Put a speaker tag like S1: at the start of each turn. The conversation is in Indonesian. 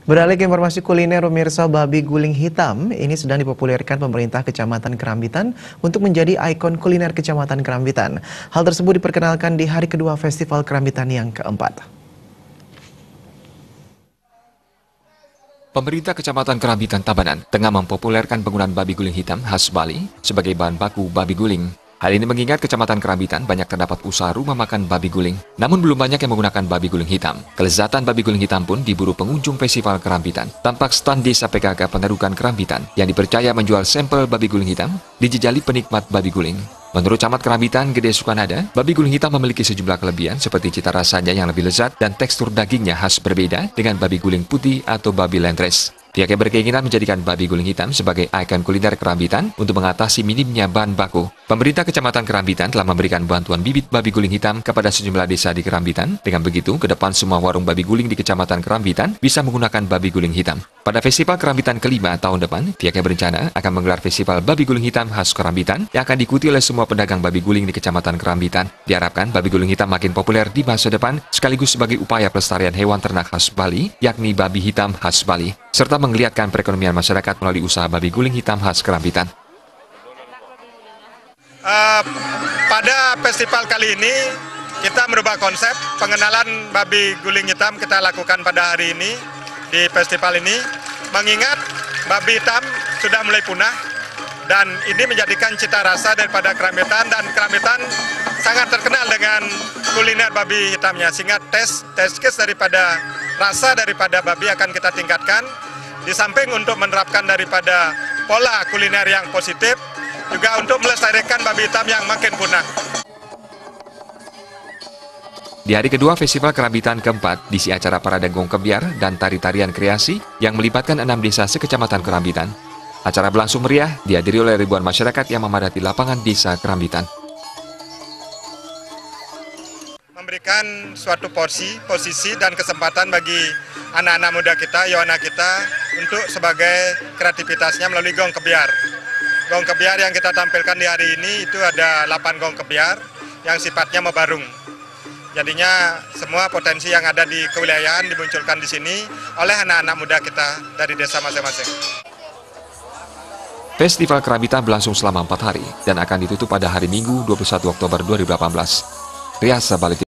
S1: Beralih ke informasi kuliner, pemirsa, babi guling hitam ini sedang dipopulerkan pemerintah Kecamatan Kerambitan untuk menjadi ikon kuliner Kecamatan Kerambitan. Hal tersebut diperkenalkan di hari kedua Festival Kerambitan yang keempat.
S2: Pemerintah Kecamatan Kerambitan Tabanan tengah mempopulerkan penggunaan babi guling hitam khas Bali sebagai bahan baku babi guling. Hal ini mengingat Kecamatan Kerambitan banyak terdapat usaha rumah makan babi guling, namun belum banyak yang menggunakan babi guling hitam. Kelezatan babi guling hitam pun diburu pengunjung Festival Kerambitan. Tampak stan Desa PKK Pengerukan Kerambitan yang dipercaya menjual sampel babi guling hitam dijejali penikmat babi guling. Menurut Camat Kerambitan Gede Sukanada, babi guling hitam memiliki sejumlah kelebihan seperti cita rasanya yang lebih lezat dan tekstur dagingnya khas berbeda dengan babi guling putih atau babi landrace. Pihaknya berkeinginan menjadikan babi guling hitam sebagai ikon kuliner Kerambitan untuk mengatasi minimnya bahan baku. Pemerintah Kecamatan Kerambitan telah memberikan bantuan bibit babi guling hitam kepada sejumlah desa di Kerambitan. Dengan begitu, ke depan semua warung babi guling di Kecamatan Kerambitan bisa menggunakan babi guling hitam. Pada Festival Kerambitan kelima tahun depan, pihaknya berencana akan menggelar Festival Babi Guling Hitam khas Kerambitan yang akan diikuti oleh semua pedagang babi guling di Kecamatan Kerambitan. Diharapkan babi guling hitam makin populer di masa depan sekaligus sebagai upaya pelestarian hewan ternak khas Bali, yakni babi hitam khas Bali, serta menggeliatkan perekonomian masyarakat melalui usaha babi guling hitam khas Kerambitan.
S3: Pada festival kali ini kita merubah konsep pengenalan babi guling hitam kita lakukan pada hari ini di festival ini, mengingat babi hitam sudah mulai punah dan ini menjadikan cita rasa daripada Kerambitan, dan Kerambitan sangat terkenal dengan kuliner babi hitamnya, sehingga tes daripada rasa daripada babi akan kita tingkatkan. Di samping untuk menerapkan daripada pola kuliner yang positif, juga untuk melestarikan babi hitam yang makin punah.
S2: Di hari kedua Festival Kerambitan keempat, diisi acara parade gong kebiar dan tari-tarian kreasi yang melibatkan 6 desa sekecamatan Kerambitan. Acara berlangsung meriah, dihadiri oleh ribuan masyarakat yang memadati lapangan desa Kerambitan.
S3: Memberikan suatu posisi dan kesempatan bagi anak-anak muda kita, Yohana kita, untuk sebagai kreativitasnya melalui gong kebiar. Gong kebiar yang kita tampilkan di hari ini itu ada 8 gong kebiar yang sifatnya mebarung. Jadinya semua potensi yang ada di kewilayahan dimunculkan di sini oleh anak-anak muda kita dari desa masing-masing.
S2: Festival Kerambitan berlangsung selama 4 hari dan akan ditutup pada hari Minggu 21 Oktober 2018. Riasa Bali.